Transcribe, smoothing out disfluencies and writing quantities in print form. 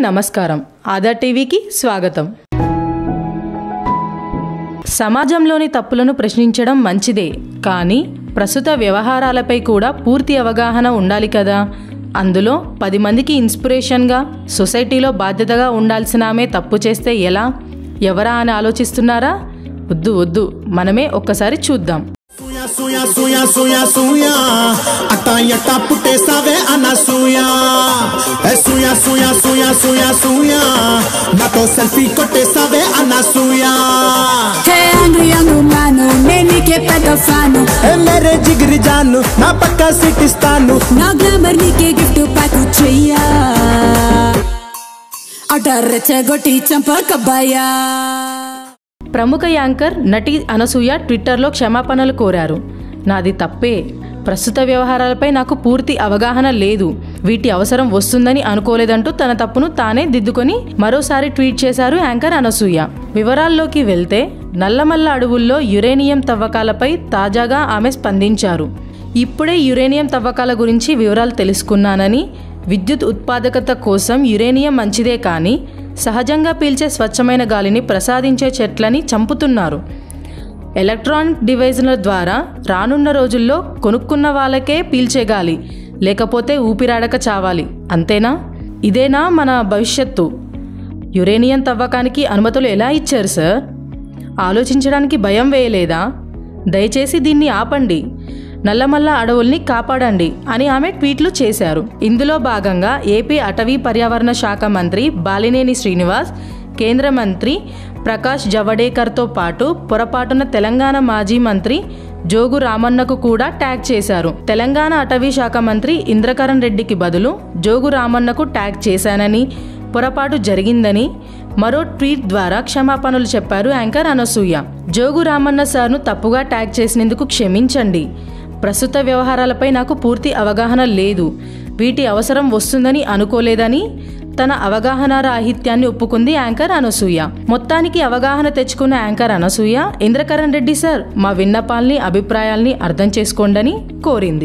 నమస్కారం. ఆదా టీవీకి స్వాగతం. సమాజంలోని తప్పులను ప్రశ్నించడం మంచిదే, కానీ ప్రస్తుత వ్యవహారాలపై కూడా పూర్తి అవగాహన ఉండాలి కదా. అందులో 10 మందికి ఇన్స్పిరేషన్గా, సొసైటీలో బాధ్యతగా ఉండాల్సిన ఆమె తప్పు చేస్తే ఎలా, ఎవరా అని ఆలోచిస్తున్నారా? వద్దు, మనమే ఒక్కసారి చూద్దాం. Suya, suya, suya, suya, ata yata putte save anasuya. Suya, suya, suya, suya, suya, na to selfie kotte save anasuya. Hey angry young manu, neni ke peda fanu. Hey mere jigri janu, na pakka sit istanu. Na glamour ni ke gift pack cheyya. Adar chegoti champa kabaya. ప్రముఖ anchor నటి అనసూయ ట్విట్టర్లో క్షమాపణలు కోరారు. నాది తప్పే, ప్రస్తుత వ్యవహారాలపై నాకు పూర్తి అవగాహన లేదు, వీటి అవసరం వస్తుందని అనుకోలేదంటూ తన తప్పును తానే దిద్దుకొని మరోసారి ట్వీట్ చేశారు యాంకర్ అనసూయ. వివరాల్లోకి వెళ్తే, నల్లమల్ల అడవుల్లో యురేనియం తవ్వకాలపై తాజాగా ఆమె స్పందించారు. ఇప్పుడే యురేనియం తవ్వకాల గురించి వివరాలు తెలుసుకున్నానని, విద్యుత్ ఉత్పాదకత కోసం యురేనియం మంచిదే, కానీ సహజంగా పీల్చే స్వచ్ఛమైన గాలిని ప్రసాదించే చెట్లని చంపుతున్నారు. ఎలక్ట్రానిక్ డివైజ్ల ద్వారా రానున్న రోజుల్లో కొనుక్కున్న వాళ్ళకే పీల్చే గాలి, లేకపోతే ఊపిరాడక చావాలి, అంతేనా? ఇదేనా మన భవిష్యత్తు? యురేనియం తవ్వకానికి అనుమతులు ఎలా ఇచ్చారు సార్? ఆలోచించడానికి భయం వేయలేదా? దయచేసి దీన్ని ఆపండి, నల్లమల్ల అడవుల్ని కాపాడండి అని ఆమె ట్వీట్లు చేశారు. ఇందులో భాగంగా ఏపీ అటవీ పర్యావరణ శాఖ మంత్రి బాలినేని శ్రీనివాస్, కేంద్ర మంత్రి ప్రకాష్ జవడేకర్తో పాటు పొరపాటున తెలంగాణ మాజీ మంత్రి జోగు రామన్నకు కూడా ట్యాగ్ చేశారు. తెలంగాణ అటవీ శాఖ మంత్రి ఇంద్రకరణ్ రెడ్డికి బదులు జోగు రామన్నకు ట్యాగ్ చేశానని, పొరపాటు జరిగిందని మరో ట్వీట్ ద్వారా క్షమాపణలు చెప్పారు యాంకర్ అనసూయ. జోగు రామన్న సార్ను తప్పుగా ట్యాగ్ చేసినందుకు క్షమించండి. ప్రస్తుత వ్యవహారాలపై నాకు పూర్తి అవగాహన లేదు, వీటి అవసరం వస్తుందని అనుకోలేదని తన అవగాహన రాహిత్యాన్ని ఒప్పుకుంది యాంకర్ అనసూయ. మొత్తానికి అవగాహన తెచ్చుకున్న యాంకర్ అనసూయ, ఇంద్రకరణ్ రెడ్డి సార్ మా విన్నపాల్ని, అభిప్రాయాల్ని అర్థం చేసుకోండని కోరింది.